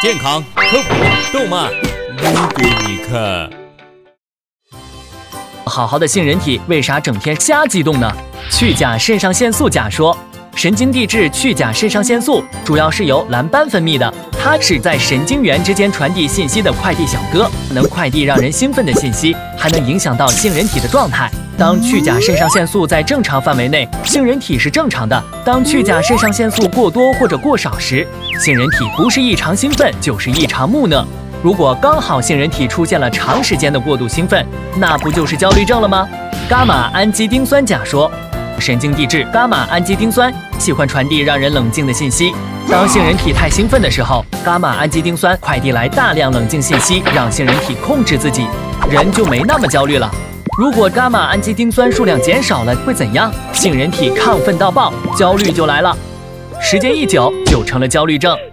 健康、科普、动漫，撸给你看。 好好的杏仁体为啥整天瞎激动呢？去甲肾上腺素假说。神经递质去甲肾上腺素主要是由蓝斑分泌的，它是在神经元之间传递信息的快递小哥，能快递让人兴奋的信息，还能影响到杏仁体的状态。当去甲肾上腺素在正常范围内，杏仁体是正常的；当去甲肾上腺素过多或者过少时，杏仁体不是异常兴奋，就是异常木讷。如果刚好杏仁体出现了长时间的过度兴奋，那不就是焦虑症了吗？伽马氨基丁酸假说。神经递质伽马氨基丁酸喜欢传递让人冷静的信息。当杏仁体太兴奋的时候，伽马氨基丁酸快递来大量冷静信息，让杏仁体控制自己，人就没那么焦虑了。如果伽马氨基丁酸数量减少了，会怎样？杏仁体亢奋到爆，焦虑就来了。时间一久，就成了焦虑症。